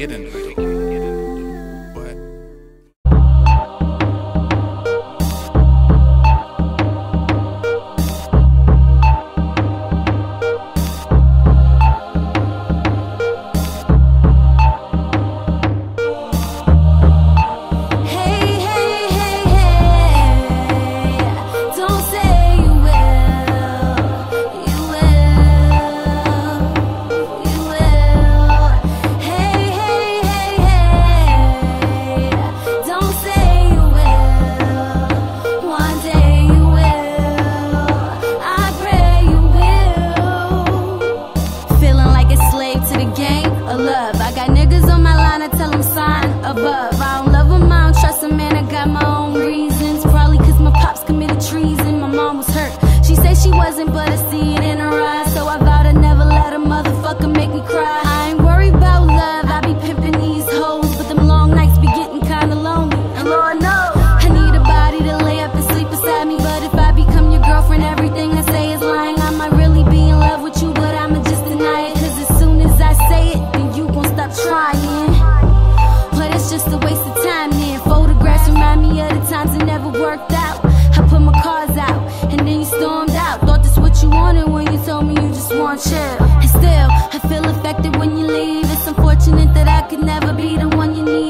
get into it. But above. I don't love him, I don't trust him, man, I got my own reasons. Probably cause my pops committed treason, my mom was hurt. She said she wasn't, but I see it in her eyes. So I vowed I'd never let a motherfucker make me cry. I ain't worried about love, I be pimping these hoes, but them long nights be getting kinda lonely. And Lord knows, I need a body to lay up and sleep beside me. But if I become your girlfriend, everything I say is lying. I might really be in love with you, but I'ma just deny it. Cause as soon as I say it, then you gon' stop trying. It's just a waste of time then. Photographs remind me of the times it never worked out. I put my cards out, and then you stormed out. Thought that's what you wanted when you told me you just want chill. And still, I feel affected when you leave. It's unfortunate that I could never be the one you need.